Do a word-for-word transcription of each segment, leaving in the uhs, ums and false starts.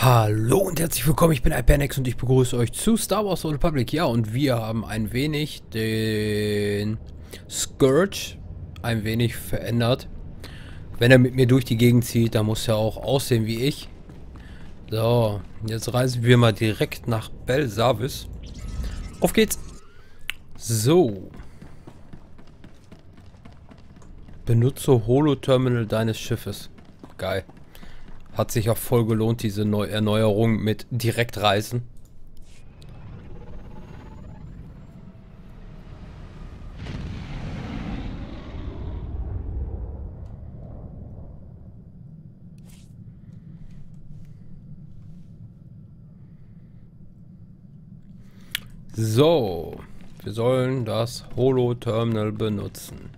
Hallo und herzlich willkommen, ich bin Hypernex und ich begrüße euch zu Star Wars: The Old Republic. Ja, und wir haben ein wenig den Scourge ein wenig verändert. Wenn er mit mir durch die Gegend zieht, dann muss er auch aussehen wie ich. So, jetzt reisen wir mal direkt nach Belsavis. Auf geht's! So. Benutze Holo-Terminal deines Schiffes. Geil. Hat sich auch voll gelohnt, diese Neu Erneuerung mit Direktreisen. So, wir sollen das Holo-Terminal benutzen.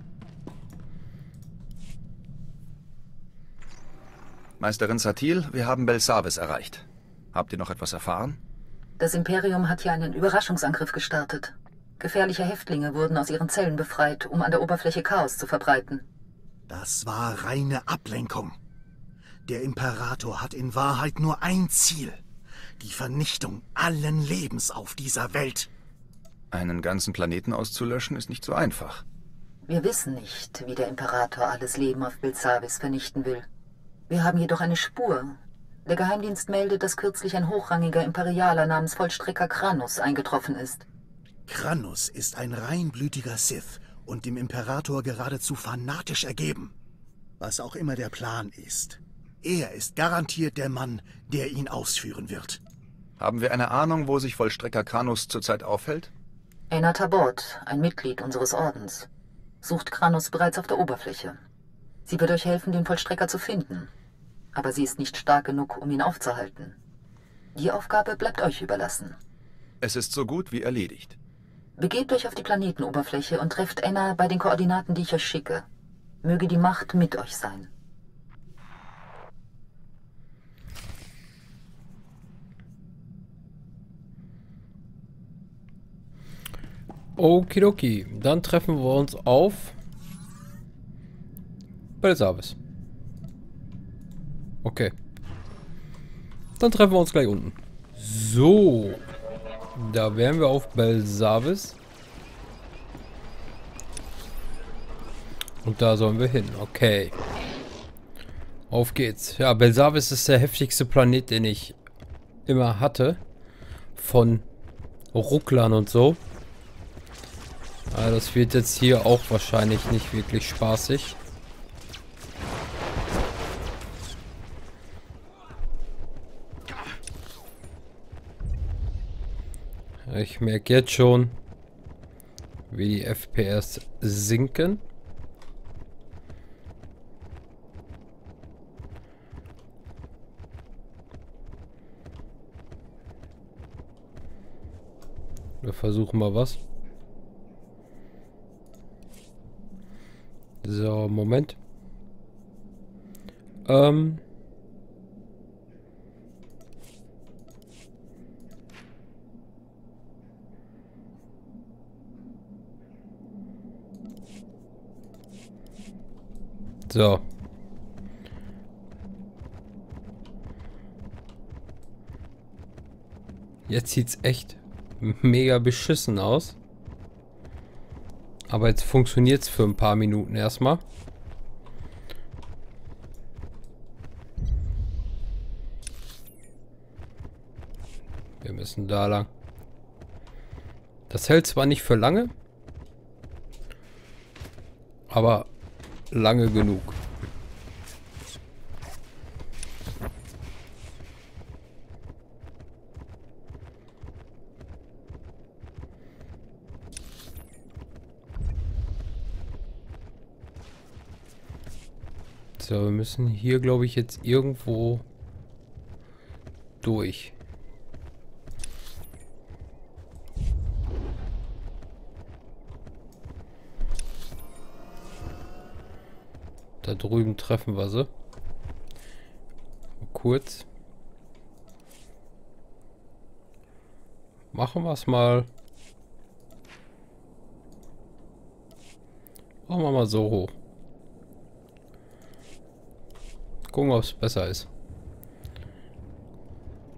Meisterin Satil, wir haben Belsavis erreicht. Habt ihr noch etwas erfahren? Das Imperium hat hier einen Überraschungsangriff gestartet. Gefährliche Häftlinge wurden aus ihren Zellen befreit, um an der Oberfläche Chaos zu verbreiten. Das war reine Ablenkung. Der Imperator hat in Wahrheit nur ein Ziel: die Vernichtung allen Lebens auf dieser Welt. Einen ganzen Planeten auszulöschen ist nicht so einfach. Wir wissen nicht, wie der Imperator alles Leben auf Belsavis vernichten will. Wir haben jedoch eine Spur. Der Geheimdienst meldet, dass kürzlich ein hochrangiger Imperialer namens Vollstrecker Kranus eingetroffen ist. Kranus ist ein reinblütiger Sith und dem Imperator geradezu fanatisch ergeben. Was auch immer der Plan ist, er ist garantiert der Mann, der ihn ausführen wird. Haben wir eine Ahnung, wo sich Vollstrecker Kranus zurzeit aufhält? Ena Tabot, ein Mitglied unseres Ordens, sucht Kranus bereits auf der Oberfläche. Sie wird euch helfen, den Vollstrecker zu finden. Aber sie ist nicht stark genug, um ihn aufzuhalten. Die Aufgabe bleibt euch überlassen. Es ist so gut wie erledigt. Begebt euch auf die Planetenoberfläche und trefft Enna bei den Koordinaten, die ich euch schicke. Möge die Macht mit euch sein. Okidoki, dann treffen wir uns auf Belsavis. Okay. Dann treffen wir uns gleich unten. So. Da wären wir auf Belsavis. Und da sollen wir hin. Okay. Auf geht's. Ja, Belsavis ist der heftigste Planet, den ich immer hatte. Von Rucklern und so. Aber das wird jetzt hier auch wahrscheinlich nicht wirklich spaßig. Ich merke jetzt schon, wie die F P S sinken. Wir versuchen mal was. So, Moment. Ähm... So. Jetzt sieht's echt mega beschissen aus. Aber jetzt funktioniert's für ein paar Minuten erstmal. Wir müssen da lang. Das hält zwar nicht für lange, aber lange genug. So, wir müssen hier, glaube ich, jetzt irgendwo durch. Da drüben treffen wir sie. Kurz. Machen wir es mal. Machen wir mal so hoch. Gucken, ob es besser ist.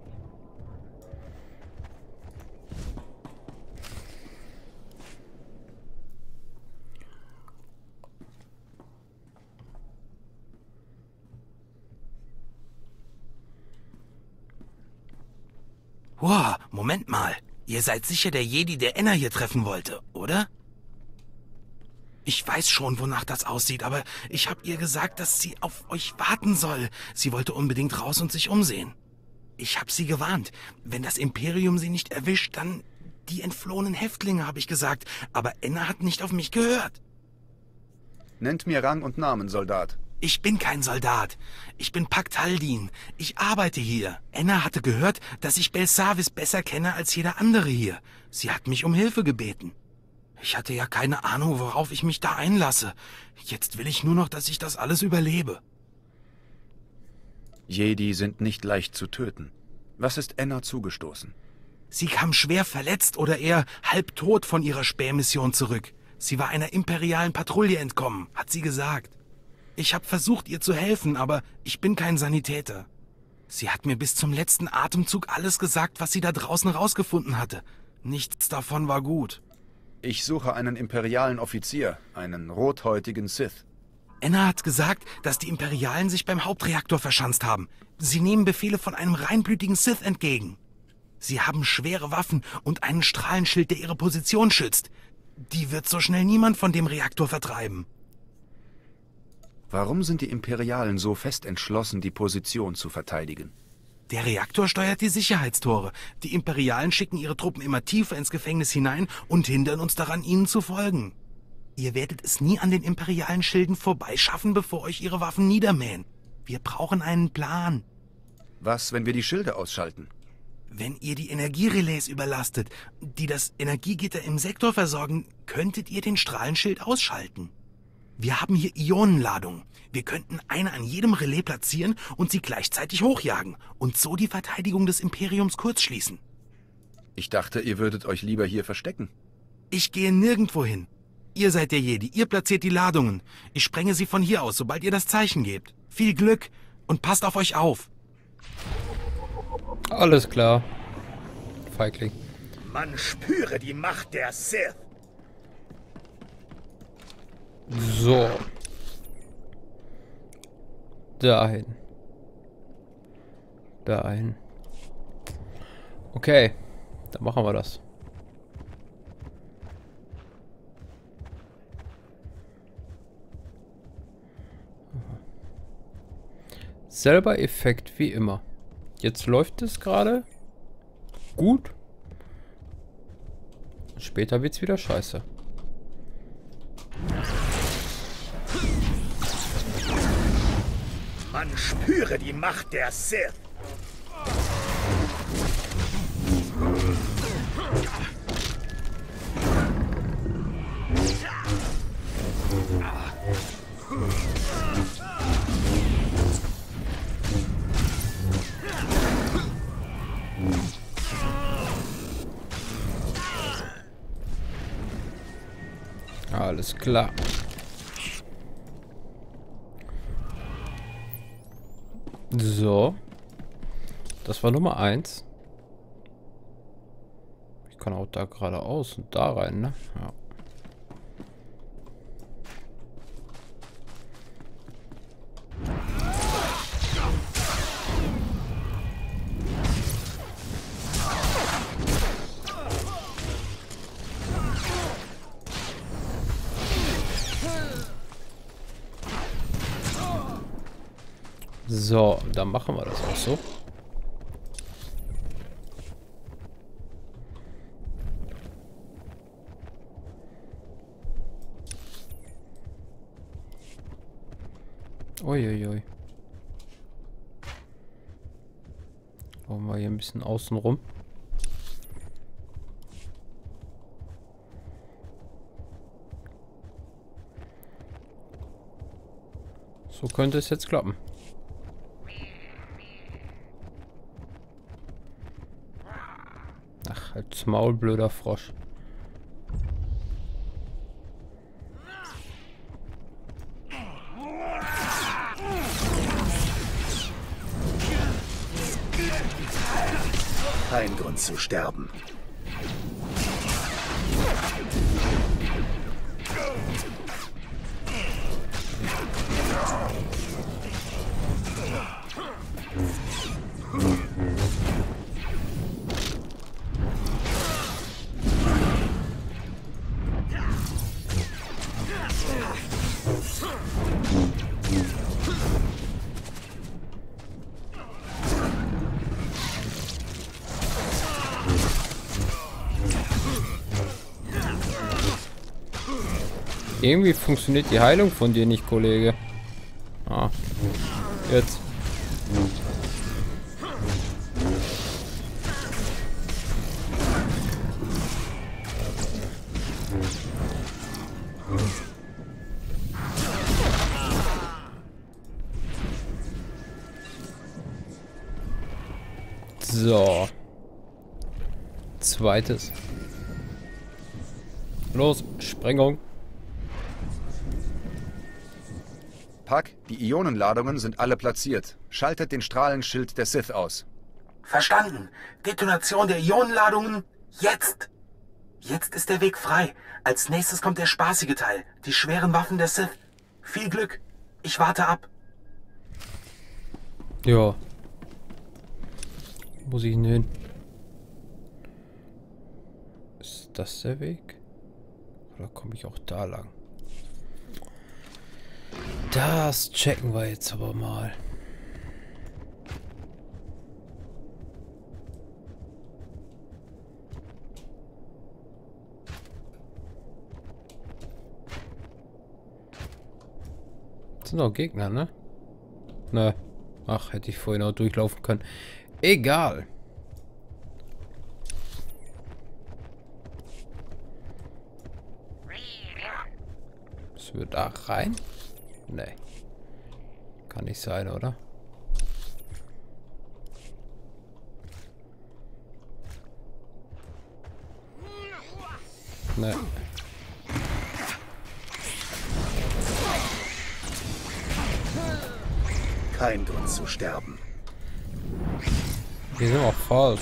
Wow, Moment mal. Ihr seid sicher der Jedi, der Enna hier treffen wollte, oder? Ich weiß schon, wonach das aussieht, aber ich habe ihr gesagt, dass sie auf euch warten soll. Sie wollte unbedingt raus und sich umsehen. Ich habe sie gewarnt. Wenn das Imperium sie nicht erwischt, dann die entflohenen Häftlinge, habe ich gesagt. Aber Enna hat nicht auf mich gehört. Nennt mir Rang und Namen, Soldat. Ich bin kein Soldat. Ich bin Pakt Haldin. Ich arbeite hier. Enna hatte gehört, dass ich Belsavis besser kenne als jeder andere hier. Sie hat mich um Hilfe gebeten. Ich hatte ja keine Ahnung, worauf ich mich da einlasse. Jetzt will ich nur noch, dass ich das alles überlebe. Jedi sind nicht leicht zu töten. Was ist Enna zugestoßen? Sie kam schwer verletzt oder eher halbtot von ihrer Spähmission zurück. Sie war einer imperialen Patrouille entkommen, hat sie gesagt. Ich habe versucht, ihr zu helfen, aber ich bin kein Sanitäter. Sie hat mir bis zum letzten Atemzug alles gesagt, was sie da draußen rausgefunden hatte. Nichts davon war gut. Ich suche einen imperialen Offizier, einen rothäutigen Sith. Enna hat gesagt, dass die Imperialen sich beim Hauptreaktor verschanzt haben. Sie nehmen Befehle von einem reinblütigen Sith entgegen. Sie haben schwere Waffen und einen Strahlenschild, der ihre Position schützt. Die wird so schnell niemand von dem Reaktor vertreiben. Warum sind die Imperialen so fest entschlossen, die Position zu verteidigen? Der Reaktor steuert die Sicherheitstore. Die Imperialen schicken ihre Truppen immer tiefer ins Gefängnis hinein und hindern uns daran, ihnen zu folgen. Ihr werdet es nie an den imperialen Schilden vorbeischaffen, bevor euch ihre Waffen niedermähen. Wir brauchen einen Plan. Was, wenn wir die Schilde ausschalten? Wenn ihr die Energierelais überlastet, die das Energiegitter im Sektor versorgen, könntet ihr den Strahlenschild ausschalten. Wir haben hier Ionenladungen. Wir könnten eine an jedem Relais platzieren und sie gleichzeitig hochjagen und so die Verteidigung des Imperiums kurzschließen. Ich dachte, ihr würdet euch lieber hier verstecken. Ich gehe nirgendwo hin. Ihr seid der Jedi, ihr platziert die Ladungen. Ich sprenge sie von hier aus, sobald ihr das Zeichen gebt. Viel Glück und passt auf euch auf. Alles klar. Feigling. Man spüre die Macht der Sith. So. Dahin. Dahin. Okay. Dann machen wir das. Selber Effekt wie immer. Jetzt läuft es gerade gut. Später wird's wieder scheiße. Man spüre die Macht der Sith. Alles klar. So. Das war Nummer eins. Ich kann auch da geradeaus und da rein, ne? Ja. So, dann machen wir das auch so. Uiuiui. Wollen wir hier ein bisschen außen rum. So könnte es jetzt klappen. Ach, halt's Maul, blöder Frosch. Kein Grund zu sterben. Irgendwie funktioniert die Heilung von dir nicht, Kollege. Ah. Jetzt. So. Zweites. Los, Sprengung. Puck, die Ionenladungen sind alle platziert. Schaltet den Strahlenschild der Sith aus. Verstanden. Detonation der Ionenladungen jetzt. Jetzt ist der Weg frei. Als nächstes kommt der spaßige Teil. Die schweren Waffen der Sith. Viel Glück. Ich warte ab. Ja. Wo muss ich denn hin? Ist das der Weg? Oder komme ich auch da lang? Das checken wir jetzt aber mal. Das sind auch Gegner, ne? Ne. Ach, hätte ich vorhin auch durchlaufen können. Egal. Müssen wir da rein? Nee. Kann nicht sein, oder? Nee. Kein Grund zu sterben. Die sind auch falsch.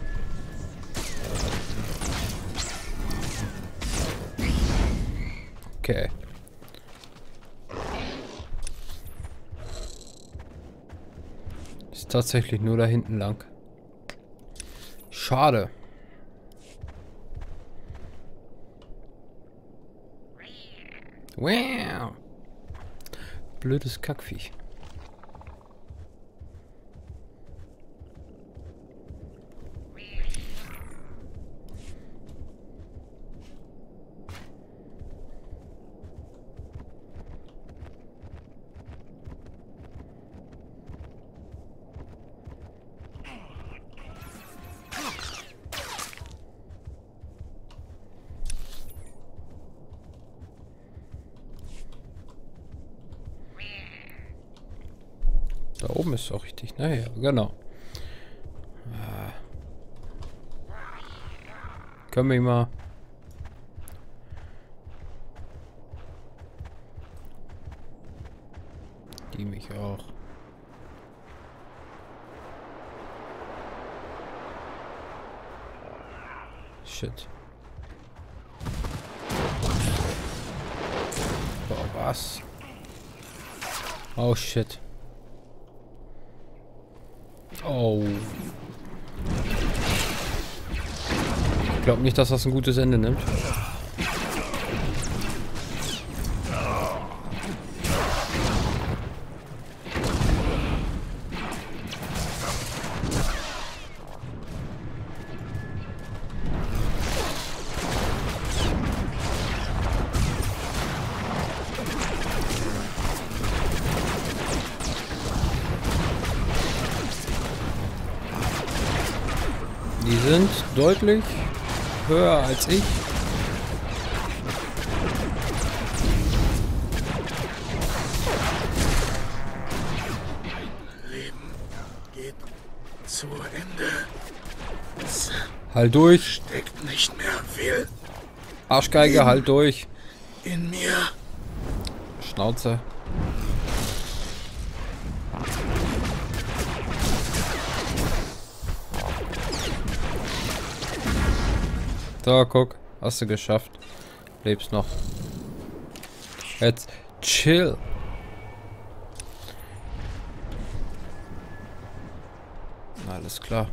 Okay. Ist tatsächlich nur da hinten lang. Schade. Wow. Blödes Kackviech. Da oben ist auch richtig. Naja, genau. Ah. Können wir mal. Die mich auch. Shit. Boah, was? Oh shit. Oh. Ich glaube nicht, dass das ein gutes Ende nimmt. Die sind deutlich höher als ich. Leben geht zu Ende. Es Halt durch. steckt nicht mehr viel Arschgeige, halt durch. in mir. Schnauze. So, guck. Hast du geschafft. Lebst noch. Jetzt chill. Alles klar.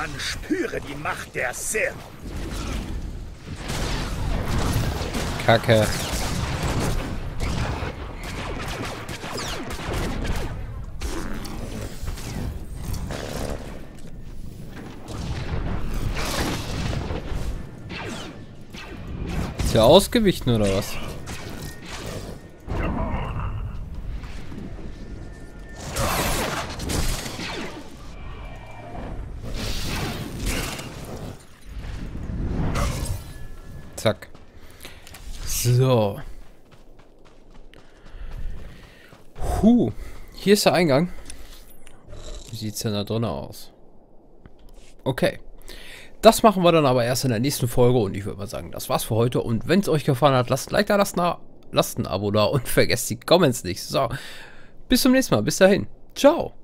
Man spüre die Macht der Sith. Kacke. Ist ja ausgewichen oder was? Zack. So. Huh. Hier ist der Eingang. Wie sieht es denn da drinnen aus? Okay. Das machen wir dann aber erst in der nächsten Folge und ich würde mal sagen, das war's für heute. Und wenn es euch gefallen hat, lasst ein Like da, lasst, na, lasst ein Abo da und vergesst die Comments nicht. So. Bis zum nächsten Mal. Bis dahin. Ciao.